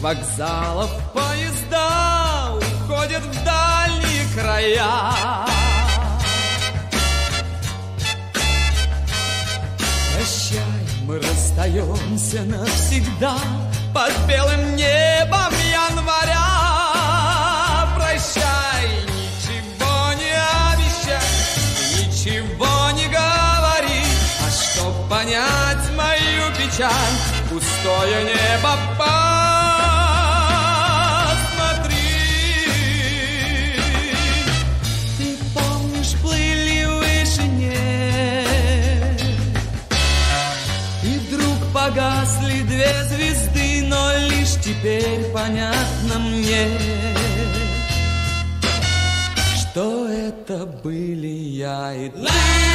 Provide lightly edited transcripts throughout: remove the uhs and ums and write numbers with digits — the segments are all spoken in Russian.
вокзалов поезда уходят в дальние края. Прощай, мы расстаемся навсегда под белым небом января. Прощай, ничего не обещай, ничего не говори, а чтоб понять мою печаль, пустое небо посмотри. Ты помнишь, плыли в вышине, и вдруг погасли две звезды, но лишь теперь понятно мне, что это были я и ты.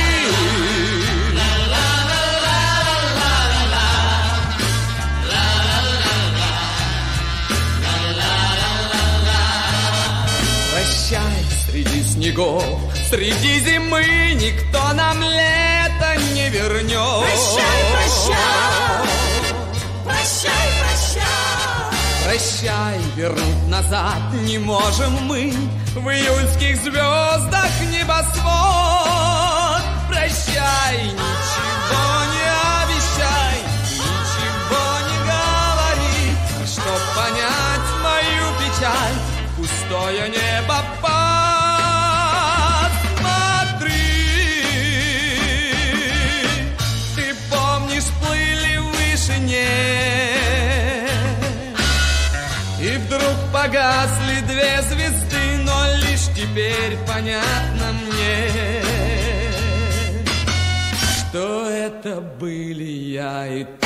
Прощай, среди снегов, среди зимы никто нам лето не вернет. Прощай, прощай, прощай, прощай. Прощай, вернуть назад не можем мы в июльских звездах небосвод. Прощай, ничего не обещай, ничего не говори, чтоб понять мою печаль, пустое небо посмотри. Ты помнишь, плыли в вышине, и вдруг погасли две звезды, но лишь теперь понятно мне, что это были я и ты.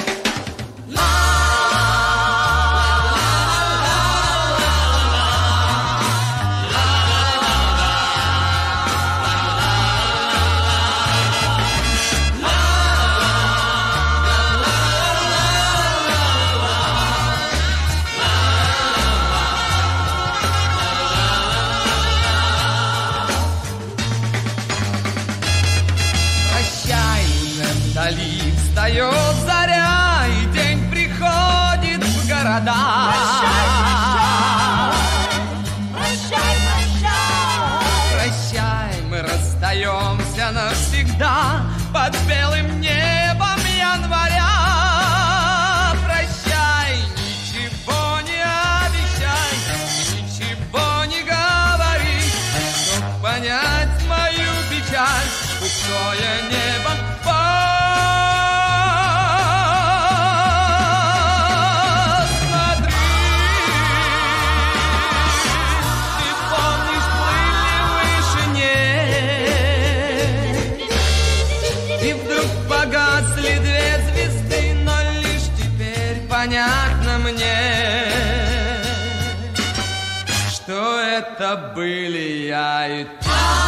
Вдали встает заря, и день приходит в города. Прощай, прощай, прощай, прощай, мы расстаемся навсегда под белым небом января. Прощай, ничего не обещай, ничего не говори, чтоб понять мою печаль, пустое небо. Понятно мне, что это были я и ты.